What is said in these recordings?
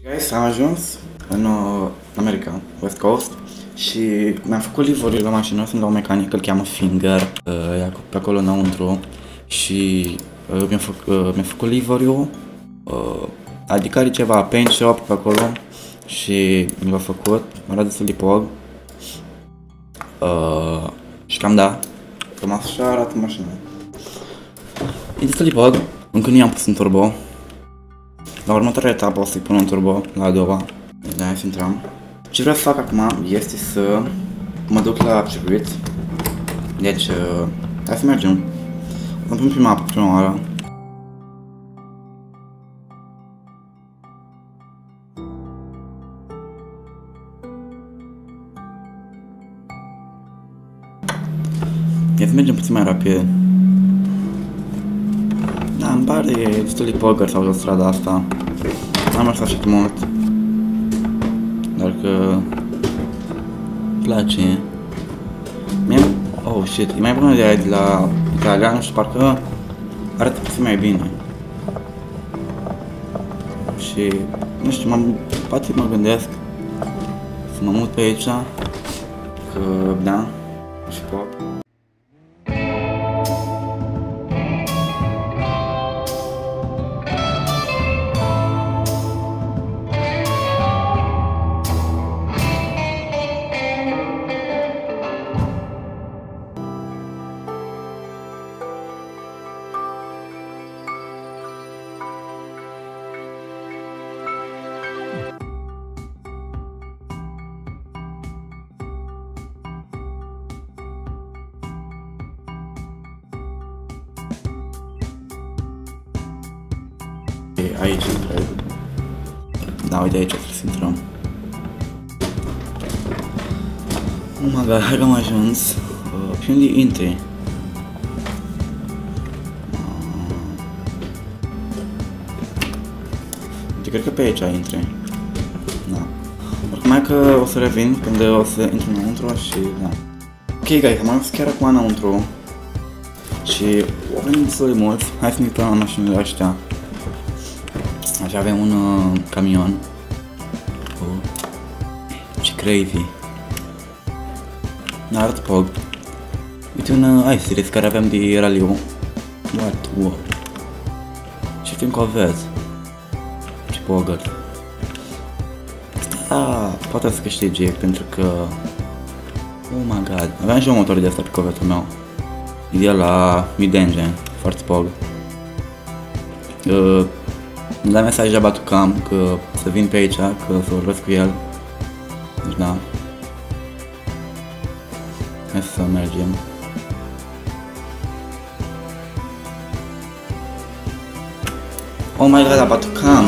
Guys, am ajuns în America, West Coast, și mi-am făcut livery la mașină, sunt la un mecanic, îl cheamă Finger, e pe acolo înăuntru și mi-a făcut livery-ul, adică are ceva paint shop pe acolo și mi l-a făcut, arată destul de pog, și cam da, cam așa arată mașina. E destul de pog, încă nu i-am pus în turbo. La următoarea etapă o să-i pun un turbo, la a doua. Deci hai să intrăm. Ce vreau să fac acum este să mă duc la circuit. Deci, hai să mergem. O să pun prima apă, prima oară. Hai să mergem puțin mai rapid. Da, îmi pare destul de pogăr sau strada asta. N-am mers așa de mult. Dar că place. Oh shit, e mai bună de aia de la Italia, nu știu, parcă arată puțin mai bine. Și nu știu, poate mă gândesc să mă mut pe aici, că da, și pot. Aici trebuie. Da, uite aici trebuie să intrăm. Oh my god, hai că am ajuns. Și unde intri? Cred că pe aici intri. Da. Oricum mai că o să revin când o să intru înăuntru și da. Ok guys, am ajuns chiar acum înăuntru. Și au venit destul de mulți. Hai să ne uităm la mașinile astea. Așa avem un camion. Ce crazy. Arată pog. Uite un iSeries care avem de raliu. What? Wow. Ce film că aveți? Ce pogăr. Poate să câștige pentru că... Oh my god. Aveam și un motor de asta pe covetul meu. E la mid-engine. Foarte pog. Îmi da mesaj la Batucam că să vin pe aici, că să vorbesc cu el. Deci da. Hai să mergem. Oh my god, la Batucam!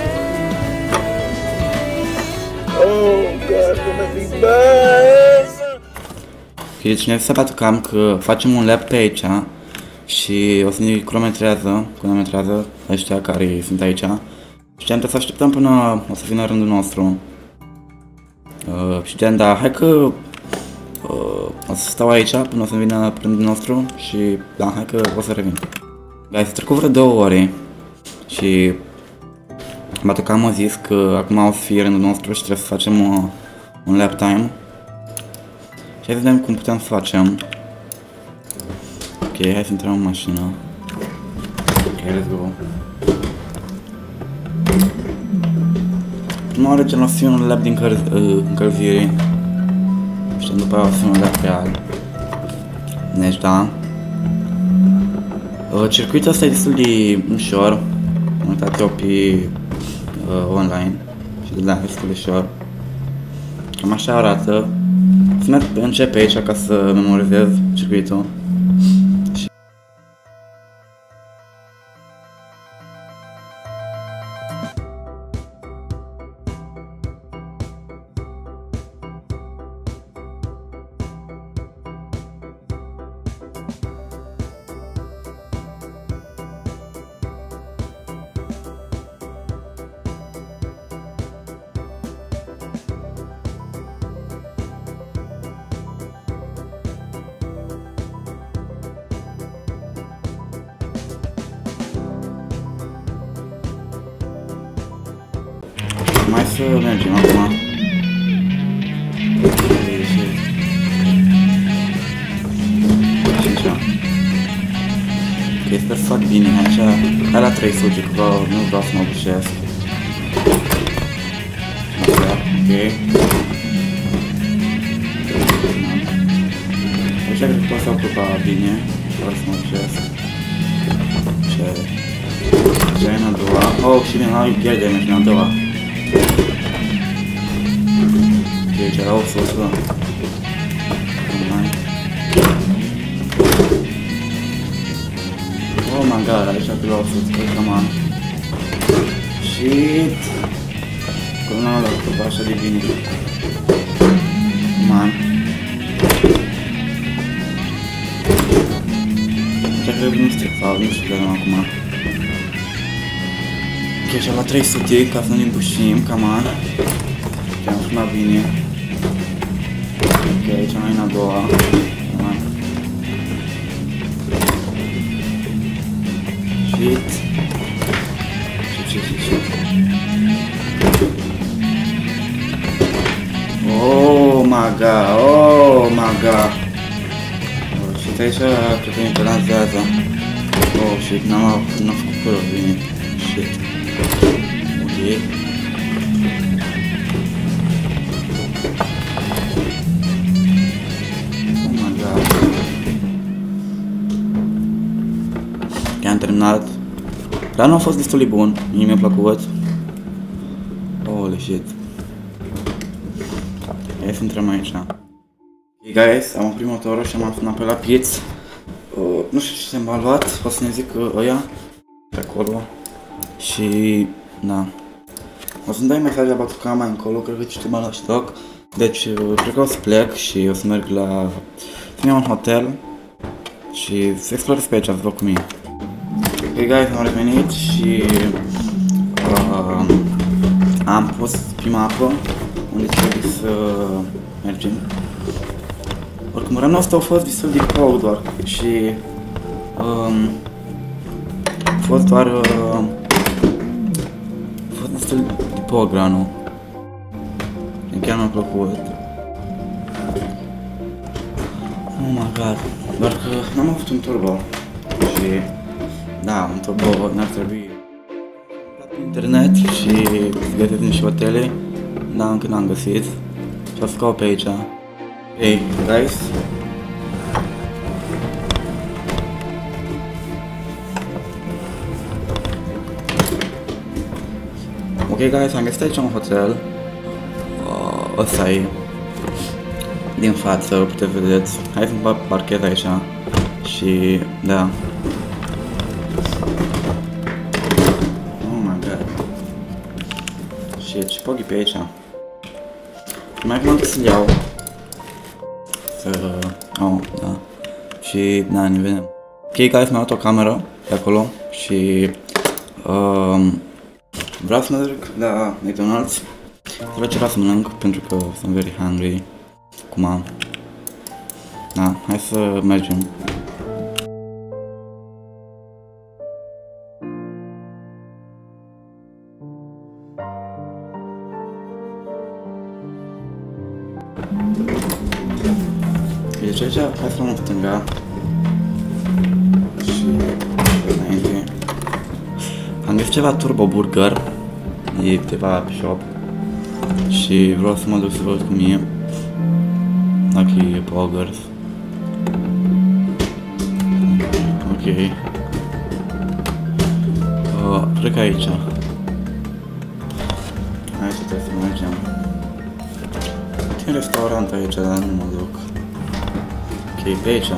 Oh god, gonna be bad! Ok, deci ne-a zis la Batucam că facem un lap pe aici și o să ne cronometrează ăștia care sunt aici. Și trebuie să așteptăm până o să vină rândul nostru. Și da, hai că o să stau aici până o să vină rândul nostru și da, hai că o să revin. Guys, s-a trecut vreo 2 ore și Batucam a zis că acum o să fie rândul nostru și trebuie să facem un lap time. Și hai să vedem cum putem să facem. Ok, hai să intrăm în mașină. Ok, let's go. Prima oară ce o să fie un lap din încălzire. Și după aia o să fie un lap real. Deci da. Circuitul ăsta e destul de ușor. Am uitat eu pe online. Și da, e destul de ușor. Cam așa arată. Să încep aici ca să memorizez circuitul. Mai să mergem acum. Ok, sper să fac bine aici. Hai la 300, că nu vreau să mă obișnuiesc. Așa, ok. Aici cred că pot să ocupa bine. Vreau să mă obișnuiesc. Ce e în a doua? Oh, și bine, la ghear damage în a doua. Ok, aici era 100. Oh my god, aici pe la 100, come on. Shit. Cum n-am luat așa de bine. Come on. Aici cred că nu strefau, nu știu de acum. Ok, așa la 300 ca să ne bușim, come on. Ok, am sunat bine. Ok, aici mai în a doua. Come on. Shit. Shit. Oh my god, oh my god. Oh, shit, aici cred că mi balancează. Oh shit, n-am făcut părul bine. Shit. Ok. Oh my god. Ok, am terminat. Dar nu a fost destul de bun, mie mi-a plăcut. Holy shit. Hai să intrăm aici. Ok guys, am oprit motorul și am sunat pe la pieț. Nu știu ce m-a luat, o să ne zic ăia pe acolo. Și da. O să-mi dai mesaj la Batucam mai încolo, cred că citim la stoc. Deci cred că o să plec și o să merg la... să-mi iau un hotel și să explorez pe aici, să văd cum e. Ok guys, am revenit și am pus pe mapă unde trebuie să mergem. Oricum, rana asta a fost destul de cold doar și a fost doar destul de pog ranul. Chiar mi-a plăcut. Oh my god, doar că n-am avut un turbo și da, un turbo n-ar trebui. Pe internet și găsesc niște hotele, dar încă n-am găsit și o să caut pe aici. Hey guys, ok guys, am găsit aici un hotel. Ăsta e din față, puteți vedeți. Hai să mă parchez aici și da. Oh my god. Shit, și poghi pe aici. Mai acum să-l iau. Oh, da. Și da, ne vedem. Ok guys, mi-am luat o cameră pe acolo și vreau să merg la McDonald's. Trebuie ceva să mănânc pentru că sunt very hungry. Acum. Da, hai să mergem. Deci aici, hai să luăm în stânga. Și înainte. Am găsit ceva Turbo Burger. E ceva pe shop. Și vreau să mă duc să văd cum e. Dacă e burgers. Ok. Cred că aici. Aici trebuie să mergem. E un restaurant aici, dar nu mă duc. Ok, pe aici.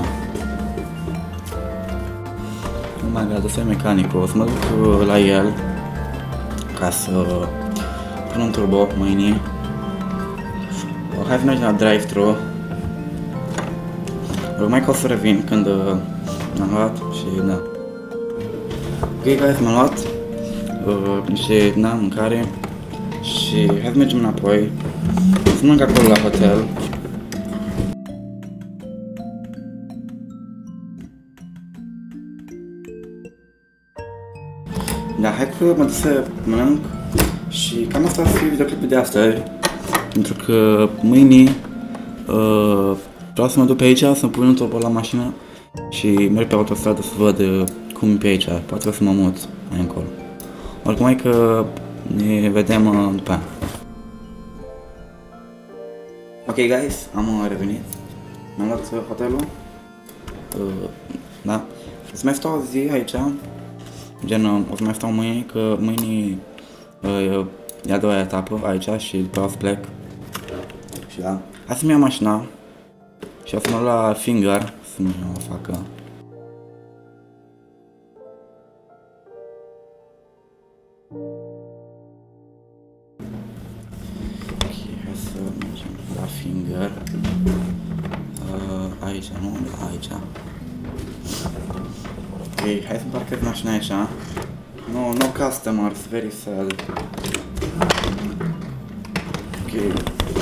Oh my god, ăsta e mecanicul. O să mă duc la el ca să pun un turbo mâine. Hai să mergem la drive-thru. Urmai că o să revin când am luat și da. Ok guys, m-am luat niște mâncare și hai să mergem înapoi. Să mănânc acolo la hotel. Da, hai că mă duc să mănânc Și cam asta va fi videoclipul de astăzi. Pentru că mâine vreau să mă duc pe aici, să-mi pun un turbo la mașină și merg pe autostradă să văd cum e pe aici. Poate o să mă mut mai încolo. Oricum e că ne vedem după aia. Ok guys, am revenit. Mi-am luat hotelul. Da. O să mai stau o zi aici. Gen, o să mai stau mâine, că mâine e a doua etapă aici și după o să plec. Și da. Hai să-mi iau mașina și o să mă la Finger să nu o facă. Ok, hai să mergem la Finger. Aici, nu? Aici. Ok, hai să parchez mașina aici. No customers, very sad. Ok.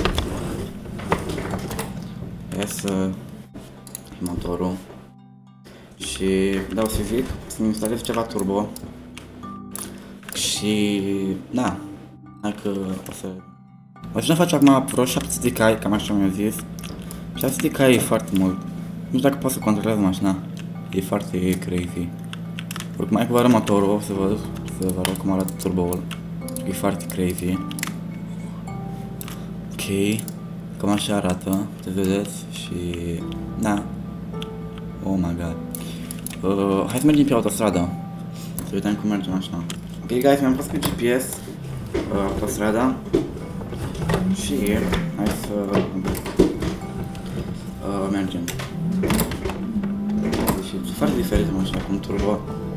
Hai să motorul și dau să zic să-mi instalez ceva turbo și da, hai că o să... Mașina face acum vreo 700 de cai, cam așa mi-a zis. 700 de cai e foarte mult. Nu știu dacă pot să controlez mașina, e foarte crazy. Oricum mai că vă arăt motorul, să vă arăt cum arată turboul. E foarte crazy. Ok, cam așa arată, puteți vedeți și da. Oh my god. Hai să mergem pe autostradă. Să vedem cum mergem așa. Ok guys, mi-am pus pe GPS autostrada și hai să mergem. Și e foarte diferit mașina cum turbo.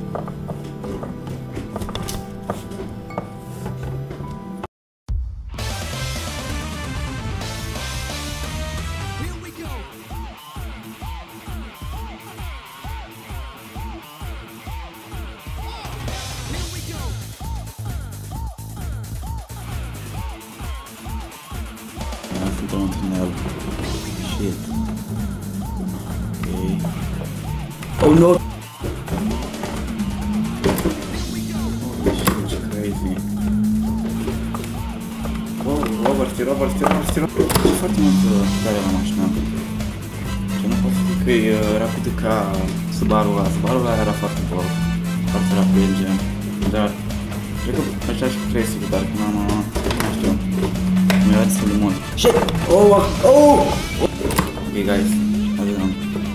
Suntem în tunel. Shit. Ok. Oh no! Holy shit, ce crazy. Oh, oversteer. Ce foarte mult tare la mașina. Ce nu pot să zic că e rapidă ca Subaru-ul ăla. Subaru-ul ăla era foarte rapid, gen. Dar, cred că așa și cu 300, dar când am, nu știu. Mi-a dat destul de mult. Shit! Oh! Ok, guys. Hai vedem.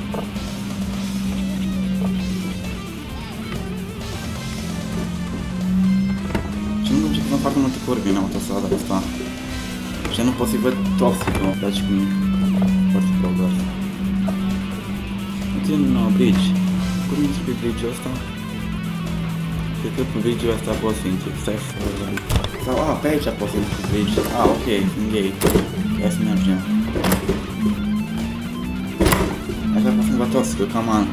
Și nu duce că sunt foarte multe curvi în autostrada asta. Și nu pot să-i văd toți, nu? Dar și cum e foarte progres. Uite în bridge. Cum intri pe bridge-ul ăsta? Cred că pe bridge-ul ăsta poți să intri. Stai să... Sau, pe aici poți să intri pe bridge. Ok, sunt gay. Hai să mergem. Așa că sunt batos, că come on.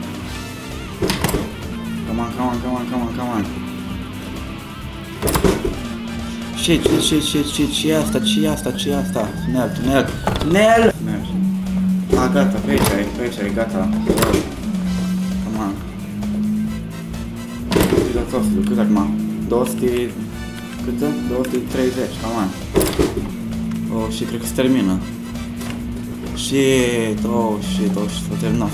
Come on. Shit, ce e asta? Tunel! Mergem. Gata, pe aici e, gata. Come on. Cât acum? 200... Câtă? 230, come on. Oh, și cred că se termină. Shit, s-a terminat.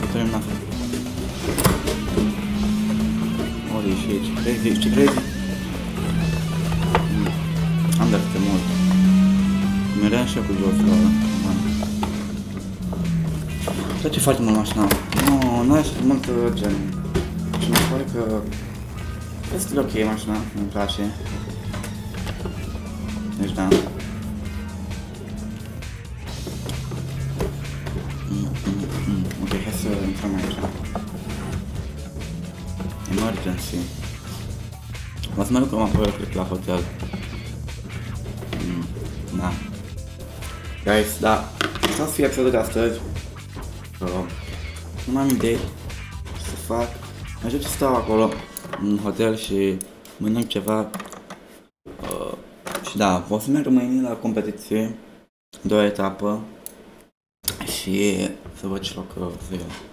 Holy shit, ce crazy. Am dat câte mult. Meream și eu cu josul ăla. Place foarte mult mașina. Nu are foarte mult gen. Și mi se pare că este ok mașina, îmi place. Deci da. Ok, hai să intrăm aici. Emergency. O să mă duc apoi, cred, la hotel. Da. Guys, da. Asta o să fie episodul de astăzi. Nu mai am idei ce să fac. Mai știu ce stau acolo în hotel și mănânc ceva. Și da, o să merg mâine la competiție, 2 etapă și să văd ce loc să iau.